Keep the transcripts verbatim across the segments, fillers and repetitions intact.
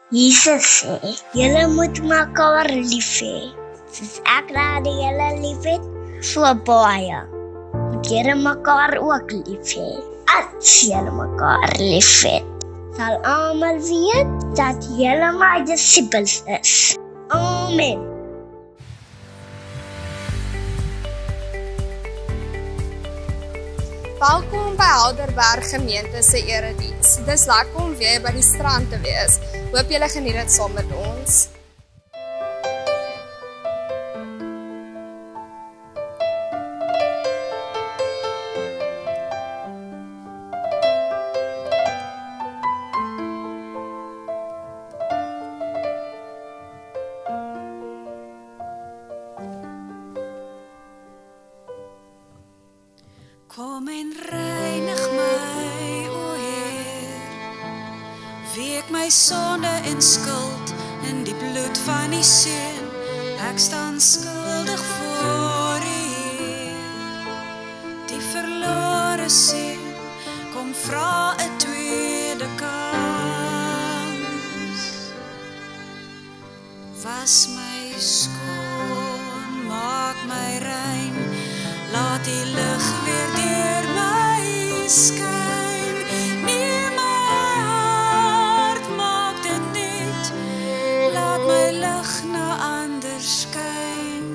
Jesus sê, julle moet mekaar lief hê. Soos ek nou die julle lief het, so baie. Moet julle mekaar ook lief hê. As julle mekaar lief het, sal almal weet dat julle my disippels is. Amen. Welkom by Helderberg Gemeente se erediens. Dis lekker om weer by die strand te wees. Hoop julle geniet dit saam met ons. Kom en reinig my, o Heer, week my sonde en skuld in die bloed van die Seun. Ek staan skuldig voor U, Heer, die verlore Seun, kom vra 'n tweede kans. Was my skoon, maak my rein, laat die lig weer deur my skyn. Neem my hart, maak dit net, laat my lig na ander skyn.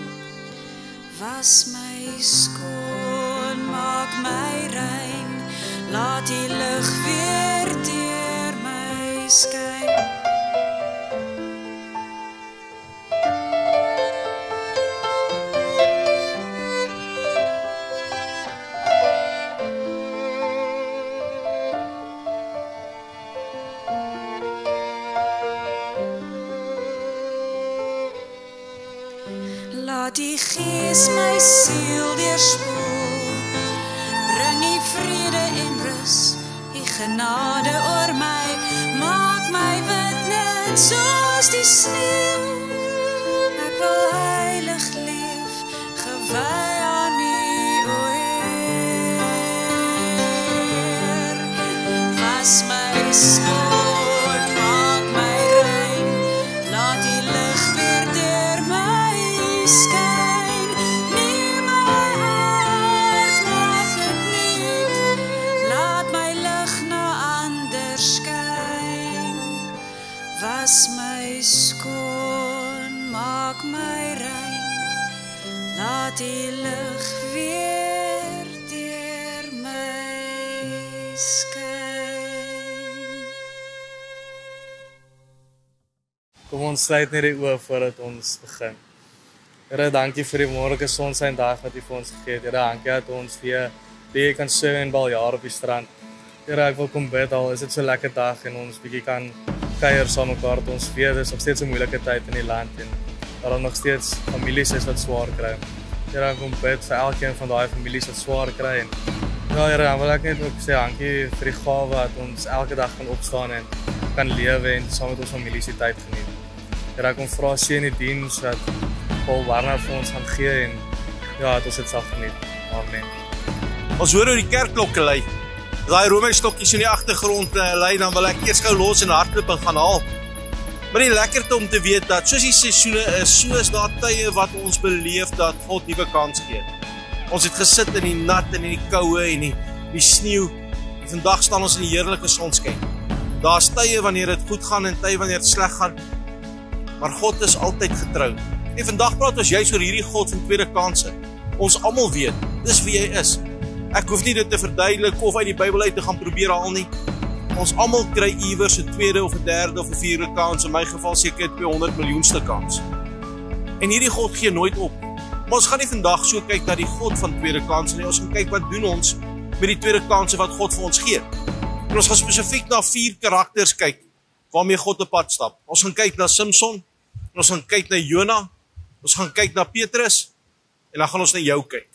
Was my skoon, maak my rein, laat die lig weer deur my skyn. Laat die Gees my siel deurspoel, bring U vrede en rus, U genade oor my, maak my wit net soos die sneeu. Ek wil heilig leef, gewy aan U, o Heer. Was my skoon, maak my rein, laat die lig weer deur my skyn. Neem my hart, maak dit net, laat my lig na ander skyn. Was my skoon, maak my rein, laat die lig weer deur my skyn. Kom ons sluit net die oë voordat ons begin. Here, dankie vir die moeilike sonskyn dag wat U vir ons gegee het. Here, dankie dat ons weer weer kan swem en baljaar op die strand. Here, ek wil kom bid al is dit so lekker dag en ons bietjie kan kuier saam mekaar. Ons weet dis nog steeds 'n moeilike tyd in die land en daar is nog steeds families is wat swaar kry. Here, ek kom bid vir elkeen van daai families wat swaar kry en ja, Here, dan wil ek net ook sê dankie vir die gawe dat ons elke dag kan opstaan en kan lewe en saam met ons families die tyd geniet. Here, ek kom vra seën die diens dat Paul Warner vir ons gaan gee en ja, dat ons dit sal geniet. Amen. Ons hoor hoe die kerkklokke lui. As daai romerstokkies in die agtergrond uh, lui, dan wil ek eers gou los en hardloop en gaan haal. Maar die lekkerte om te weet dat soos die seisoene is, so is daar tye wat ons beleef dat God nuwe kans gee. Ons het gesit in die nat en in die koue en die, die sneeu. En vandag staan ons in die heerlike sonskyn. Daar's tye wanneer dit goed gaan en tye wanneer dit sleg gaan. Maar God is altyd getrou. En vandag praat ons juist oor hierdie God van tweede kanse. Ons almal weet, dis wie hy is. Ek hoef nie dit te verduidelik of uit die Bybel uit te gaan probeer haal nie. Ons almal kry iewers 'n tweede of 'n derde of 'n vierde kans, in my geval seker tweehonderd miljoenste kans. En hierdie God gee nooit op. Maar ons gaan nie vandag so kyk na die God van tweede kanse nie. Ons gaan kyk wat doen ons met die tweede kanse wat God vir ons gee. En ons gaan spesifiek na vier karakters kyk waarmee God op pad stap. Ons gaan kyk na Samson, ons gaan kyk na Jona, ons gaan kyk na Petrus en dan gaan ons na jou kyk.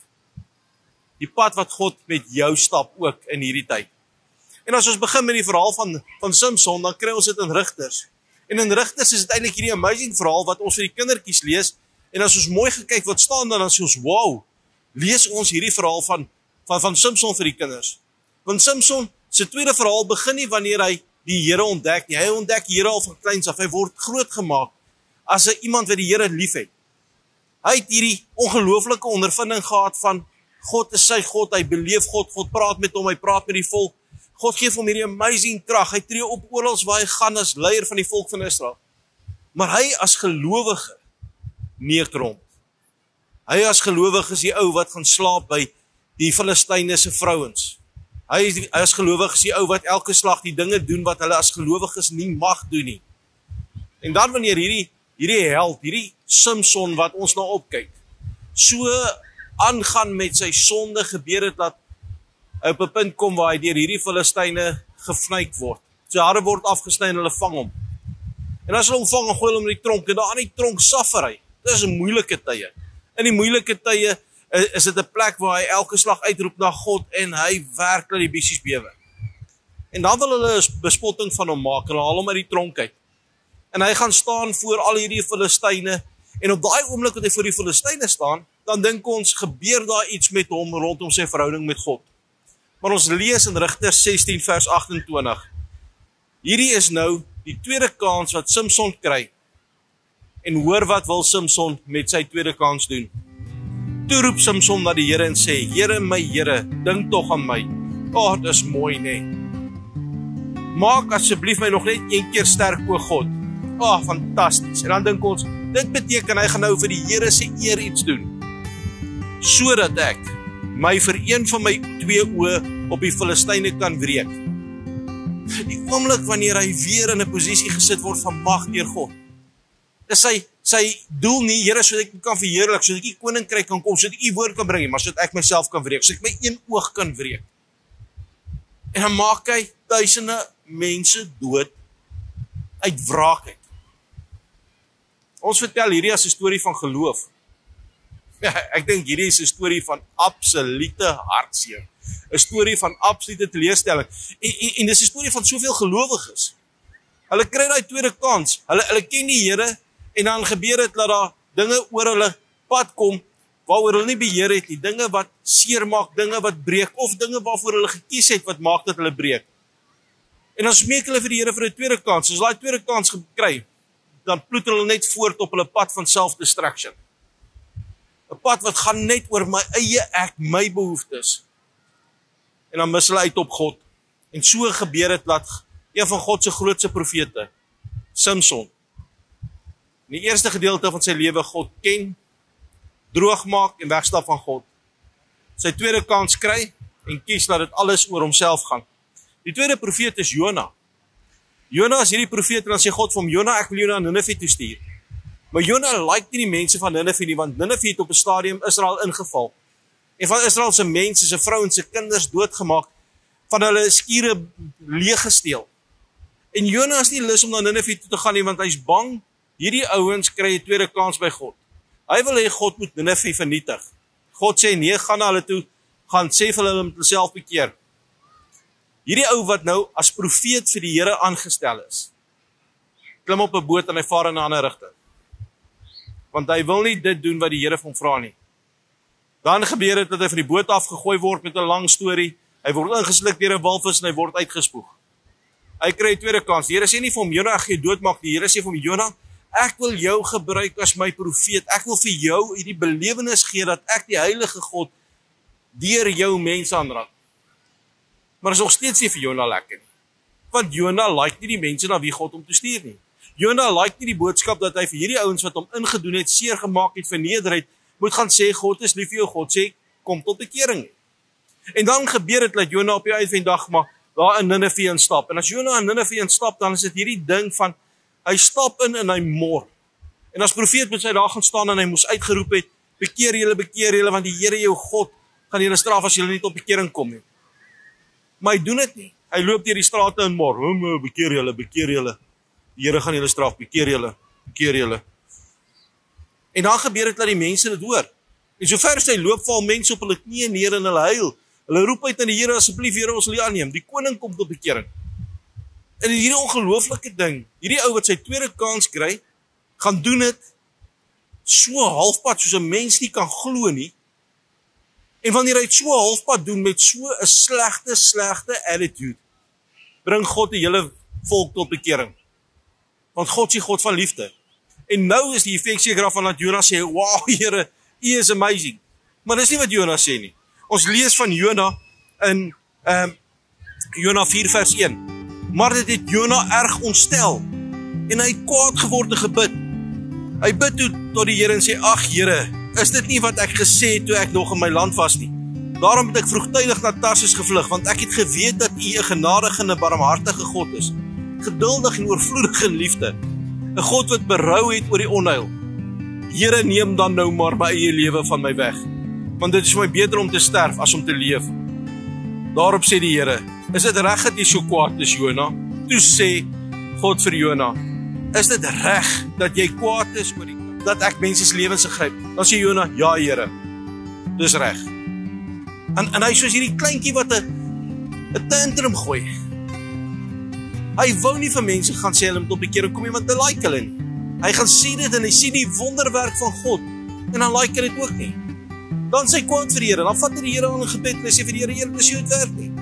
Die pad wat God met jou stap ook in hierdie tyd. En as ons begin met die verhaal van van Samson, dan kry ons dit in Rigters. En in Rigters is dit eintlik hierdie amazing verhaal wat ons vir die kindertjies lees. En as ons mooi gekyk wat staan dan, dan sê ons, wow, lees ons hierdie verhaal van van van Samson vir die kinders. Want Samson se tweede verhaal begin nie wanneer hy die Here ontdek nie. Hy ontdek die Here al van kleins af. Hy word groot gemaak as 'n iemand wat die Here liefhet. Hy het hierdie ongelooflike ondervinding gehad van God is sy God, hy beleef God, God praat met hom, hy praat met die volk. God gee hom hierdie amazing krag. Hy tree op oral waar hy gaan as leier van die volk van Israel. Maar hy as gelowige neek rond. Hy as gelowige is die ou wat gaan slaap by die Filistyne se vrouens. Hy is, die, hy as gelowige is die ou wat elke slag die dinge doen wat hulle as gelowiges nie mag doen nie. En dan wanneer hierdie hierdie held, hierdie Samson wat ons nou opkyk, so aangaan met sy sonde, gebeur het dat hy op 'n punt kom waar hy deur hierdie Filistyne gevnyk word. Sy hare word afgesny en hulle vang hom. En as hulle hom vang en gooi hom in die tronk, en daar aan die tronk suffer hy. Dit is 'n moeilike tye. In die moeilike tye is dit 'n plek waar hy elke slag uitroep na God en hy werk dat die bissies bewe. En dan wil hulle 'n bespotting van hom maak en hulle haal hom uit die tronk uit. En hy gaan staan voor al hierdie Filistyne en op daai oomblik wat hy voor die Filistyne staan, dan dink ons gebeur daar iets met hom rondom sy verhouding met God. Maar ons lees in Rigters sestien vers agt-en-twintig. Hierdie is nou die tweede kans wat Samson kry. En hoor wat wil Samson met sy tweede kans doen. Toe roep Samson na die Here en sê, Here my Here, dink tog aan my. O, dit is mooi, nee. Maak asseblief my nog net een keer sterk, o God. O, fantasties. En dan dink ons, dit beteken hy gaan nou vir die Here se eer iets doen. Sodat ek my vir een van my twee oë op die Filistyne kan wreek. Die oomblik wanneer hy weer in 'n posisie gesit word van mag deur God. Dis sy sy doel nie, Here, sodat ek kan verheerlik, sodat ek die koninkryk kan kom, sodat ek u woord kan bring, maar sodat ek myself kan wreek, sodat ek my een oog kan wreek. En dan maak hy duisende mense dood uit wraakheid. Ons vertel hierdie as 'n storie van geloof. Ja, ek dink hierdie is 'n storie van absolute hartseer. 'n Storie van absolute teleurstelling. En, en, en dis 'n storie van soveel gelowiges. Hulle kry daai tweede kans. Hulle hulle ken die Here en dan gebeur dit dat daar dinge oor hulle pad kom waaroor hulle nie beheer het nie. Dinge wat seermaak, dinge wat breek of dinge waarvoor hulle gekies het wat maak dat hulle breek. En dan smeek hulle vir die Here vir 'n tweede kans. As hulle daai tweede kans gekry, dan ploet hulle net voort op hulle pad van self-destruction. 'n Pad wat gaan net oor my eie ek, my behoeftes. En dan mis hulle uit op God. En so gebeur dit dat een van God se grootste profete, Samson, in die eerste gedeelte van sy lewe God ken, droog maak en wegstap van God. Sy tweede kans kry en kies dat dit alles oor homself gaan. Die tweede profeet is Jona. Jona is hierdie profeet en dan sê God vir hom, Jona, ek wil jou na Nineve toe stuur. Maar Jona like nie die mense van Nineve nie, want Nineve het op 'n stadium Israel ingeval. En van Israel se mense, se vrouens, se kinders doodgemaak, van hulle skure leeggesteel. En Jona is nie lus om na Nineve toe te gaan nie, want hy's bang, hierdie ouens kry 'n tweede kans by God. Hy wil hê God moet Nineve vernietig. God sê, nee, gaan na hulle toe, gaan sê vir hulle om homself bekeer. Hierdie ou wat nou as profeet vir die Here aangestel is, klim op 'n boot en hy vaar in 'n ander rigting. Want hy wil nie dit doen wat die Here vir hom vra nie. Dan gebeur dit dat hy van die boot afgegooi word met 'n lang storie. Hy word ingesluk deur 'n walvis en hy word uitgespoeg. Hy kry 'n tweede kans. Die Here sê nie vir hom, Jona, ek gaan jou doodmaak nie. Die Here sê vir hom, Jona, ek wil jou gebruik as my profeet. Ek wil vir jou hierdie belewenis gee dat ek die heilige God deur jou mense aanraak. Maar is nog steeds nie vir Jona lekker nie. Want Jona like nie die mense na wie God hom toe stuur nie. Jona like nie die boodskap dat hy vir hierdie ouens wat hom ingedoen het, seer gemaak het, verneder het, moet gaan sê, God is lief vir jou, God sê, kom tot bekering. En dan gebeur dit dat Jona op die einde van die dag maar daar in Nineve instap. En as Jona in Nineve instap, dan is dit hierdie ding van, hy stap in en hy mor. En as profeet moet hy daar gaan staan en hy moes uitgeroep het, bekeer julle, bekeer julle, want die Here jou God gaan julle straf as julle nie tot bekering kom nie. Maar hy doen dit nie. Hy loop deur die strate en mor, hom, bekeer julle, bekeer julle. Die Here gaan julle straf, bekeer julle, bekeer julle. En dan gebeur dit dat die mense dit hoor. En sover as hy loop, val mense op hulle knieë neer en hulle huil. Hulle roep uit aan die Here, asseblief Here, ons wil U aanneem. Die koning kom tot bekering. En hierdie ongelooflike ding, hierdie ou wat sy tweede kans kry, gaan doen dit so halfpad soos 'n mens nie kan glo nie. En wanneer hy dit so halfpad doen met so 'n slegte, slegte attitude, bring God 'n hele volk tot bekering. Want God is God van liefde. En nou is die effek seker af van dat Jona sê, wow, Here, U is amazing. Maar dis nie wat Jona sê nie. Ons lees van Jona in um, Jona vier vers een. Maar dit het Jona erg ontstel. En hy het kwaad geword en gebid. Hy bid toe tot die Here en sê, ag Here, is dit nie wat ek gesê het toe ek nog in my land was nie. Daarom het ek vroegtydig na Tarsus gevlug, want ek het geweet dat U 'n genadige en 'n barmhartige God is. Geduldig en oorvloedig in liefde. 'n God wat berou het oor die onheil. Here, neem dan nou maar my eie lewe van my weg, want dit is vir my beter om te sterf as om te leef. Daarop sê die Here, is dit reg dat jy so kwaad is, Jona? Toe sê God vir Jona, is dit reg dat jy kwaad is oor die, dat ek mense se lewens gryp? Dan sê Jona, ja Here, dis reg. En, en hy soos hierdie kleintjie wat 'n 'n tantrum gooi. Hy wou nie vir mense gaan sê hulle moet op die keer kom nie, want hy like hulle nie. Hy gaan sien dit en hy sien die wonderwerk van God en dan like hy dit ook nie. Dan sê hy kwaad vir die Here, dan vat hy die Here aan in gebed en hy sê vir die Here, Here, dis nie werk nie.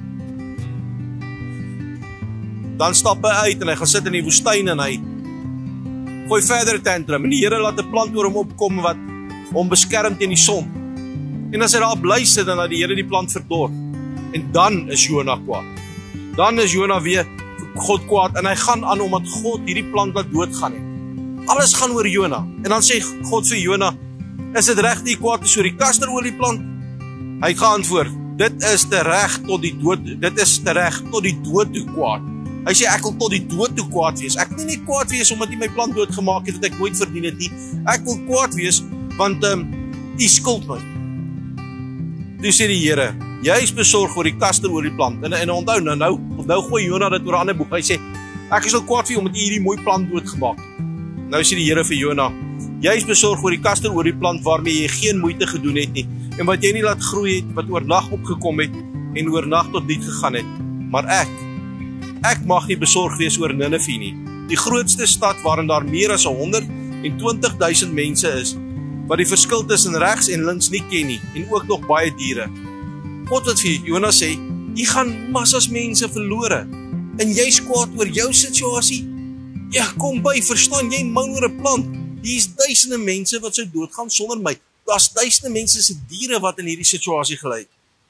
Dan stap hy uit en hy gaan sit in die woestyn en hy gooi verder tantrum en die Here laat 'n plant oor hom opkom wat hom beskerm teen die son. En as hy daar bly sit, dan laat die Here die plant verdor. En dan is Jona kwaad. Dan is Jona weer God kwaad en hy gaan aan omdat God hierdie plant laat doodgaan het. Alles gaan oor Jona. En dan sê God vir Jona, is dit reg dat jy kwaad is oor die kasterolie-plant? Hy gaan antwoord, dit is te reg tot die dood, dit is te reg tot die dood toe kwaad. Hy sê, ek wil tot die dood toe kwaad wees. Ek wil nie kwaad wees omdat jy my plant doodgemaak het, wat ek nooit verdien het nie. Ek wil kwaad wees, want um, jy skuld my. Toe sê die Here, jy is besorg oor die kasterolie-plant. En, en onthou, nou, nou, nou gooi Jona dit oor 'n ander boek. Hy sê, ek is nou kwaad vir jou omdat jy hierdie mooi plant doodgemaak het. Nou sê die Here vir Jona, jy is besorg oor die kasterolie-plant waarmee jy geen moeite gedoen het nie, en wat jy nie laat groei het, wat oornag opgekom het, en oornag tot niet gegaan het. Maar ek, ek mag nie besorg wees oor Ninive nie, die grootste stad waarin daar meer as honderd en twintig duisend mense is, wat die verskil tussen regs en links nie ken nie, en ook nog baie diere. God wat vir Jona sê, jy gaan massas mense verlore, en jy is kwaad oor jou situasie. Ja, kom by, verstaan, jy man oor 'n plant. Hier is duisende mense wat sou doodgaan sonder my. Daar's duisende mense se diere wat in hierdie situasie gelei.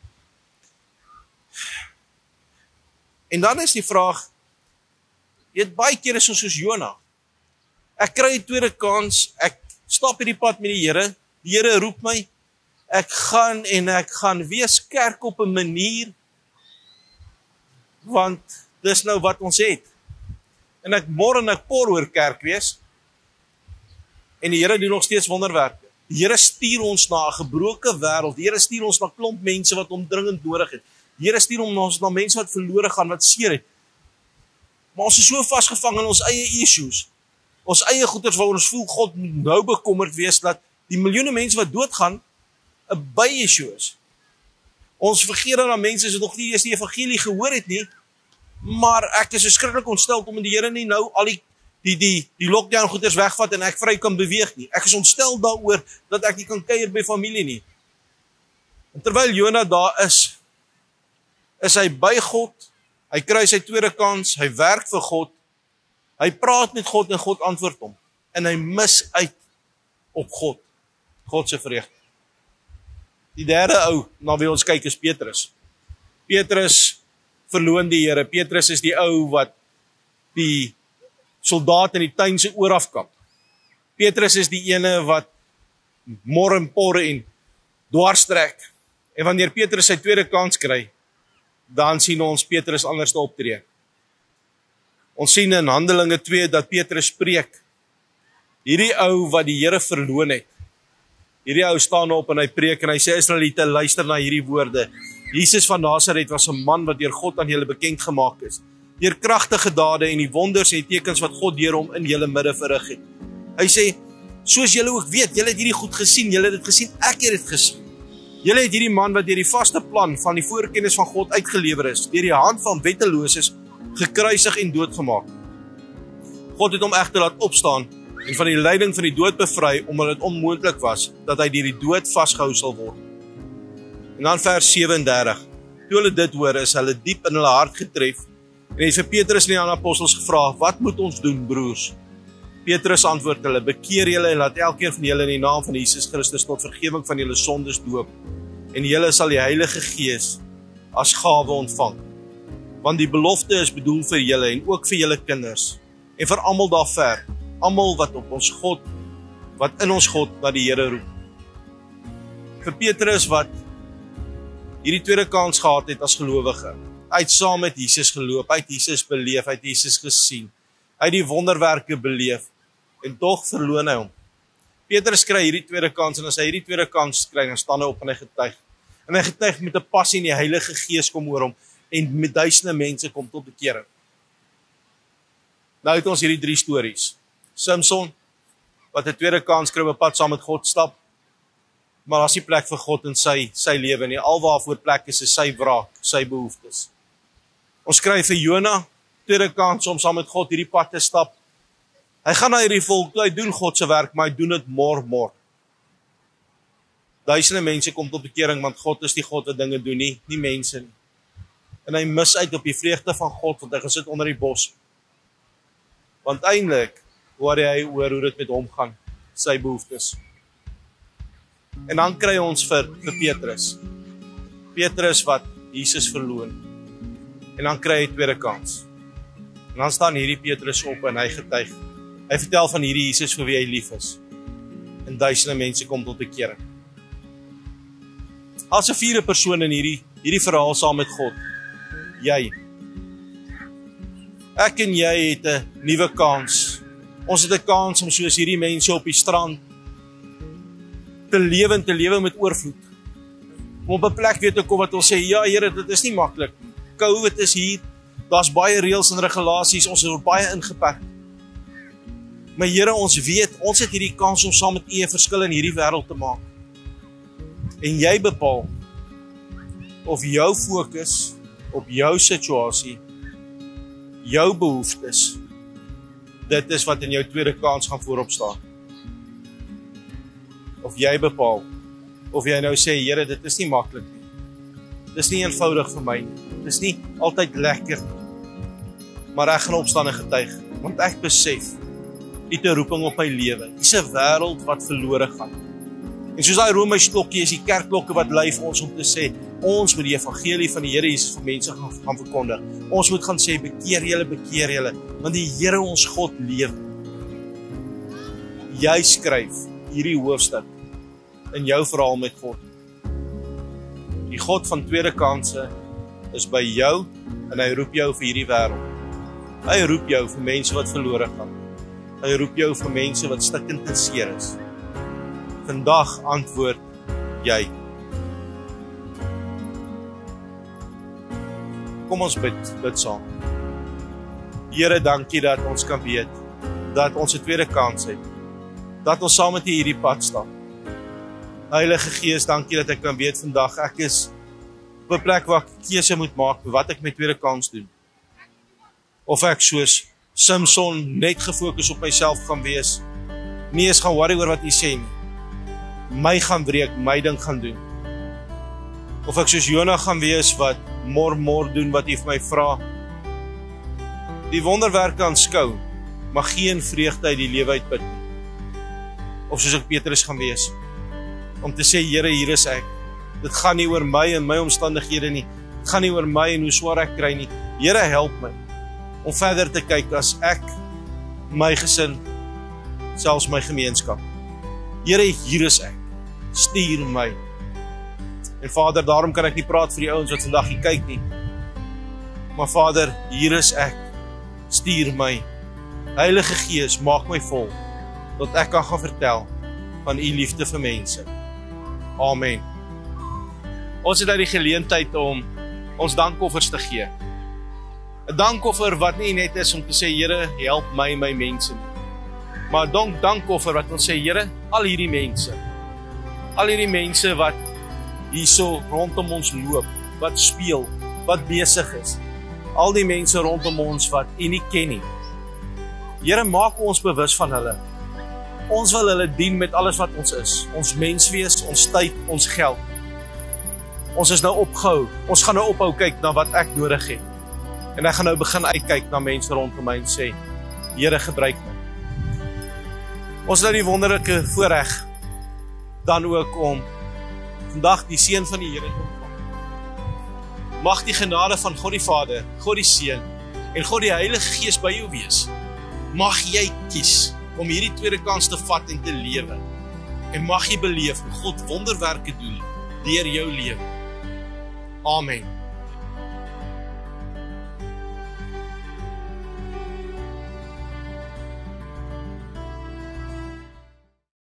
En dan is die vraag, jy het baie kere soos soos Jona. Ek kry 'n tweede kans, ek stap hierdie pad met die Here, die Here roep my, ek gaan en ek gaan wees kerk op 'n manier, want dis nou wat ons het. En ek mor en ek por oor kerk wees, en die Here doen nog steeds wonderwerke. Die Here stuur ons na 'n gebroke wêreld, die Here stuur ons na klomp mense wat hom dringend nodig het. Die Here stuur ons na mense wat verlore gaan, wat seer het. Maar ons is so vasgevang in ons eie issues, ons eie goeders waar ons voel God moet nou bekommerd wees, dat die miljoene mense wat doodgaan, 'n by-issue is. Ons vergeet dat mense is nog nie eers die evangelie gehoor het nie, maar ek is skrikkelik ontstel om die Here nie nou al die die die die lockdown goeders wegvat en ek vry kan beweeg nie. Ek is ontstel daaroor dat ek nie kan kuier by familie nie. En terwyl Jona daar is, is hy by God, hy kry sy tweede kans, hy werk vir God, hy praat met God en God antwoord hom. En hy mis uit op God, God se vreugde. Die derde ou na wie ons kyk is Petrus. Petrus verloon die Here. Petrus is die ou wat die soldaat in die tuin se oor afkap. Petrus is die ene wat mor en por en dwars trek. En wanneer Petrus sy tweede kans kry, dan sien ons Petrus anders optree. Ons sien in Handelinge twee dat Petrus preek. Hierdie ou wat die Here verloon het. Hierdie ou staan op en hy preek en hy sê, Israeliete, luister na hierdie woorde. Jesus van Nasaret was 'n man wat deur God aan julle bekend gemaak is. Deur kragtige dade en die wonders en die tekens wat God deur hom in julle midde verrig het. Hy sê, soos julle ook weet, julle het hierdie goed gesien, julle het dit gesien, ek het dit gesien. Julle het hierdie man wat deur die vaste plan van die voorkennis van God uitgelewer is, deur die hand van wetteloses gekruisig en doodgemaak. God het hom egter laat opstaan en van die lyding van die dood bevry, omdat dit onmoontlik was dat hy deur die dood vasgehou sal word. En dan vers sewe en dertig. Toe hulle dit hoor, is hulle diep in hulle hart getref En hy het vir Petrus en die ander apostels gevra, wat moet ons doen, broers? Petrus antwoord hulle, bekeer julle en laat elkeen van julle in die naam van Jesus Christus tot vergewing van julle sondes doop. En julle sal die Heilige Gees as gawe ontvang. Want die belofte is bedoel vir julle en ook vir julle kinders. En vir almal daar ver, almal wat op ons God, wat in ons God na die Here roep. Vir Petrus wat hierdie tweede kans gehad het as gelowige. Hy het saam met Jesus geloop, hy het Jesus beleef, hy het Jesus gesien. Hy het die wonderwerke beleef en tog verloon hy hom. Petrus kry hierdie tweede kans en as hy hierdie tweede kans kry, dan staan hy op en hy getuig. En hy getuig met 'n passie en die Heilige Gees kom oor hom en met duisende mense kom tot bekering. Nou het ons hierdie drie stories. Samson wat 'n tweede kans kry om op pad saam met God stap. Maar daar's nie plek vir God in sy sy lewe nie. Alwaarvoor plek is is sy wraak, sy behoeftes. Ons kry vir Jona tweede kans om saam met God hierdie pad te stap. Hy gaan na hierdie volk, hy doen God se werk, maar hy doen dit mor mor. Duisende mense kom tot bekering, want God is die God wat dinge doen, nie, nie mense nie. En hy mis uit op die vreugde van God, want hy gesit onder die bos. Want eintlik hoor hy oor hoe dit met hom gaan, sy behoeftes. En dan kry ons vir, vir Petrus. Petrus wat Jesus verloon. En dan kry hy tweede kans. En dan staan hierdie Petrus op en hy getuig. Hy vertel van hierdie Jesus vir wie hy lief is. En duisende mense kom tot bekering. As 'n vierde persoon in hierdie, hierdie verhaal saam met God. Jy. Ek en jy het 'n nuwe kans. Ons het 'n kans om soos hierdie mense op die strand te lewe en te lewe met oorvloed. Om op 'n plek weer te kom wat ons sê, ja Here, dit is nie maklik. COVID is hier, daar's baie reëls en regulasies, ons is baie ingeperk. Maar Here, ons weet, ons het hierdie kans om saam met U 'n verskil in hierdie wêreld te maak. En jy bepaal of jou fokus op jou situasie, jou behoeftes, dit is wat in jou tweede kans gaan voorop staan. Of jy bepaal, of jy nou sê, Here, dit is nie maklik nie. Dit is nie eenvoudig vir my nie. Dit is nie altyd lekker nie. Maar ek gaan opstaan en getuig, want ek besef, U het 'n roeping op my lewe. Dis 'n wêreld wat verlore gaan. En soos daai Romeinse klokkie is die kerkklokke wat lui vir ons om te sê, ons moet die evangelie van die Here Jesus vir mense gaan, gaan verkondig. Ons moet gaan sê, bekeer julle, bekeer julle, want die Here ons God lewe. Jy skryf hierdie hoofstuk in jou verhaal met God. Die God van tweede kanse is by jou en hy roep jou vir hierdie wêreld. Hy roep jou vir mense wat verlore gaan. Hy roep jou vir mense wat stikkend en seer is. Vandag antwoord jy. Kom ons bid, bid saam. Here, dankie dat ons kan weet dat ons 'n tweede kans het. Dat ons saam met U hierdie pad stap. Heilige Gees, dankie dat ek kan weet vandag ek is op 'n plek waar ek keuse moet maak wat ek met tweede kans doen. Of ek soos Samson net gefokus op myself gaan wees. Nie eens gaan worry oor wat U sê nie. My gaan breek, my ding gaan doen. Of ek soos Jona gaan wees wat mor mor doen wat U vir my vra. Die wonderwerke aanskou, maar geen vreugde uit die lewe uitput nie. Of soos ek Petrus gaan wees, om te sê, Here, hier is ek. Dit gaan nie oor my en my omstandighede nie. Dit gaan nie oor my en hoe swaar ek kry nie. Here, help my om verder te kyk as ek, my gesin, selfs my gemeenskap. Here, hier is ek. Stuur my. En Vader, daarom kan ek nie praat vir die ouens wat vandag nie kyk nie. Maar Vader, hier is ek. Stuur my. Heilige Gees, maak my vol, dat ek kan gaan vertel van U liefde vir mense. Amen. Ons het nou die geleentheid om ons dankoffers te gee. 'n Dankoffer wat nie net is om te sê, Here, help my en my mense nie. Maar 'n dank, dankoffer wat ons sê, Here, al hierdie mense, al hierdie mense wat hierso rondom ons loop, wat speel, wat besig is, al die mense rondom ons wat U nie ken nie. Here, maak ons bewus van hulle. Ons wil hulle dien met alles wat ons is. Ons menswees, ons tyd, ons geld. Ons is nou opgehou. Ons gaan nou ophou kyk na wat ek nodig het. En ek gaan nou begin uitkyk na mense rondom my en sê, Here, gebruik my. Ons het nou die wonderlike voorreg dan ook om vandag die seën van die Here te ontvang. Mag die genade van God die Vader, God die Seun en God die Heilige Gees by jou wees. Mag jy kies om hierdie tweede kans te vat en te lewe. En mag jy beleef hoe God wonderwerke doen deur jou lewe. Amen.